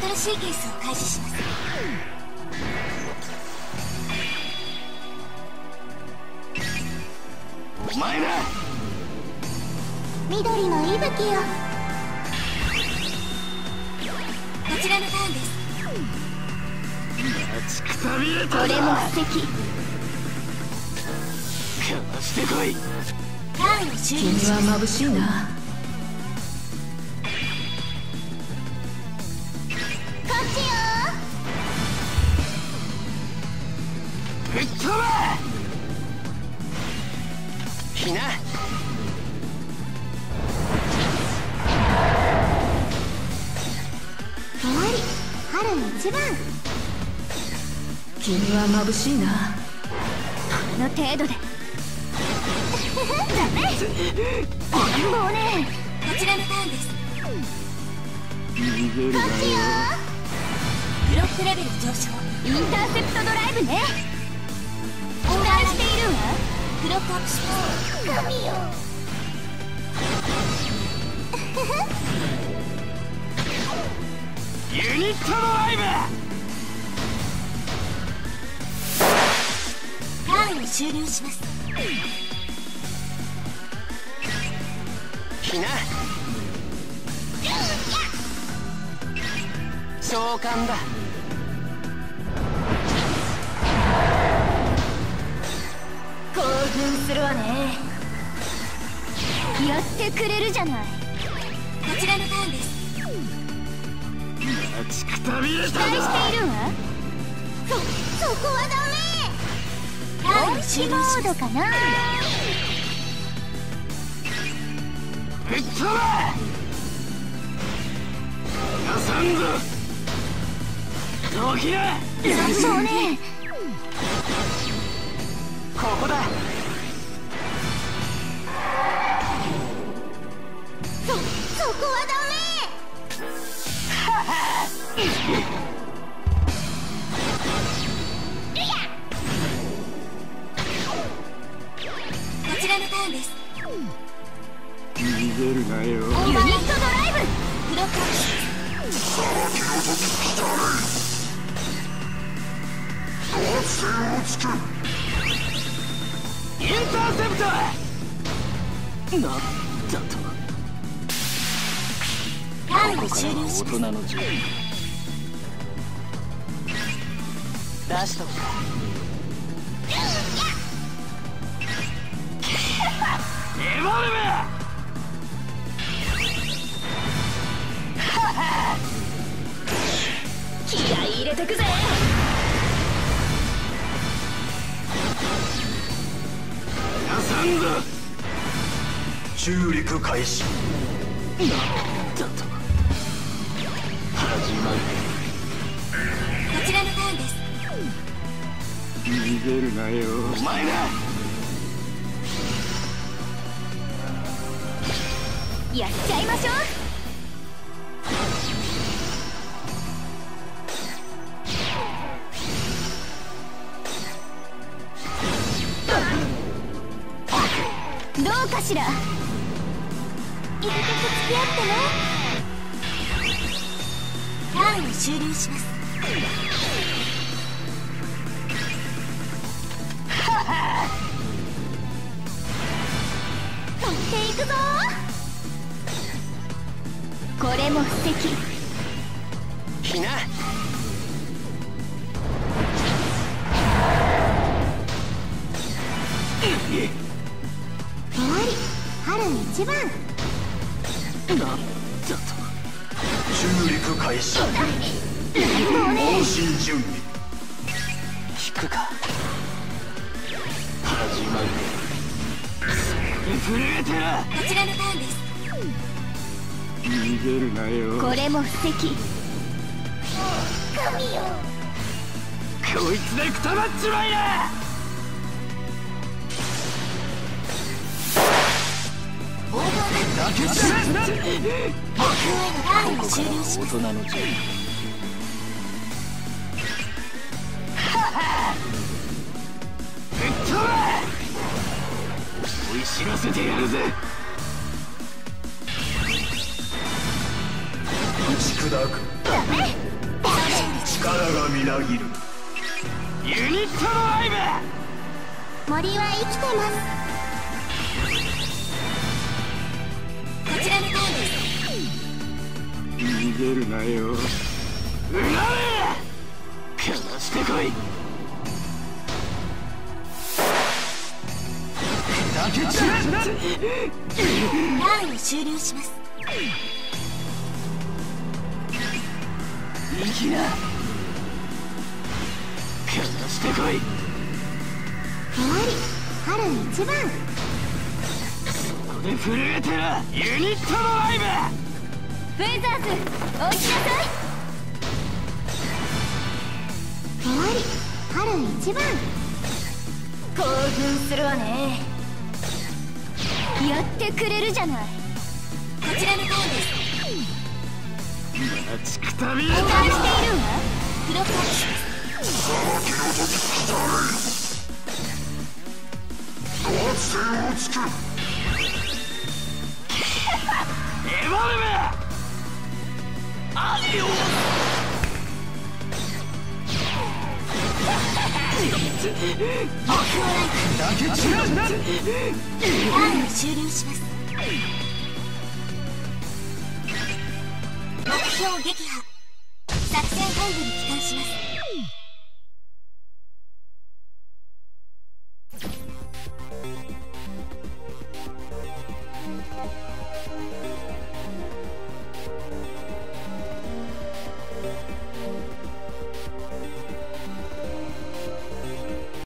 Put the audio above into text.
トルシーケンスを開始します。 お前だ。 緑の息吹よ。こちらのターンです。 待ちくたびれた。 これも素敵。 かわしてこい。 ターンを終了君します。 は眩しいな。 こっちよ。 吹っ飛べ。ひな。 終わり。春一番。 君は眩しいな。 この程度でダメ。もうね。こちらのターンです。 逃げるなよ。 こっちよ。ブロックレベル上昇。インターセプトドライブね。期待しているわ。ブロックアップします。神よ。 ユニットドライブ。 ターンを終了します。 ひな。召喚だ。 興奮するわね。やってくれるじゃない。こちらのターンです。 待ちくたびれた期待しているわ。そこはダメ。ターンを終了します。モードかな。 吹っ飛べ。逃さんぞ。どきな。 そうね。 ここだ。 そこはダメ。こちらのターンです。 逃げるなよ。 ユニットドライブ。ブロックアップします。 インターセプト。なんだと。 ターンをここからは終了します。 大人の順位。出しとくか。エボルブ。 気合い入れてくぜ。 逃さんぞ。 中陸開始。 なんだと。始まる。 こちらのターンです。 逃げるなよ。お前だ。 やっちゃいましょう。どうかしら。入れてく付き合ってね。ターンを終了します。取っていくぞ。これも素敵。 ひな。 終わり。春一番。 なんだと。 中陸開始。 もうね。 放心準備。 引くか。始まる。震えてる。 こちらのターンです。 逃げるなよ。 これも素敵。神よ。 こいつでくたばっちまいな。だけじゃターンを終了します。 大人の順位。吹っ飛べ。追い知らせてやるぜ。 打ち砕く。 ダメ。 がみなぎる。ユニットのライブ。 森は生きてます。こちらのターンです。 逃げるなよ。うなれ。かましてこい。 ターンを終了します。 生きな。かましてこい。 終わり。春一番。 ここで震えてらユニットのライブ。 フェザーズ落ちなさい。終わり。春一番。興奮するわね。やってくれるじゃない。こちらのターンです。 待ちくたびれたお返しているわ。ブロックアップします。 エヴァルメアディオ目標ライだけ違うな。 ターンを終了します。目標撃破。作戦本部に帰還します。